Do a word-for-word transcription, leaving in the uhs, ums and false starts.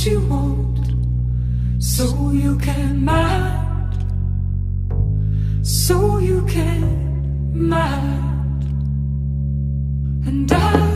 you want, so you can mind, so you can mind. And I